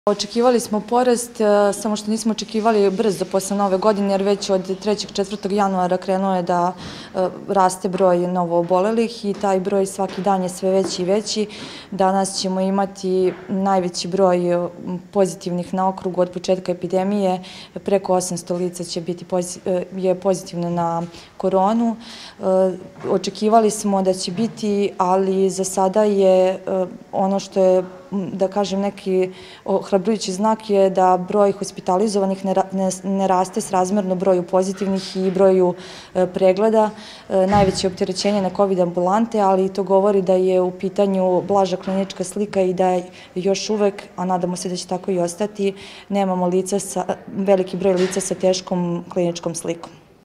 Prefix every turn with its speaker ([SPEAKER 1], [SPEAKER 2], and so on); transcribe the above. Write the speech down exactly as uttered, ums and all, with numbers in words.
[SPEAKER 1] Očekivali smo porast, samo što nismo očekivali brzo posle nove godine, jer već od trećeg četvrtog januara krenuo je da raste broj novoobolelih i taj broj svaki dan je sve veći i veći. Danas ćemo imati najveći broj pozitivnih na okrugu od početka epidemije. Preko osamsto lica će biti je pozitivno na koronu. Očekivali smo da će biti, ali za sada je ono što je, da kažem, neki ohrabrujući znak je da broj hospitalizovanih ne raste srazmerno broju pozitivnih i broju pregleda. Najveće opterećenje na kovid ambulante, ali to govori da je u pitanju blaža klinička slika i da još uvek, a nadamo se da će tako i ostati, nemamo veliki broj lica sa teškom kliničkom slikom.